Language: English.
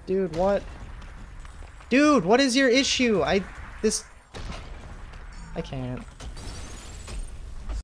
Dude, what? Dude, what is your issue? I can't.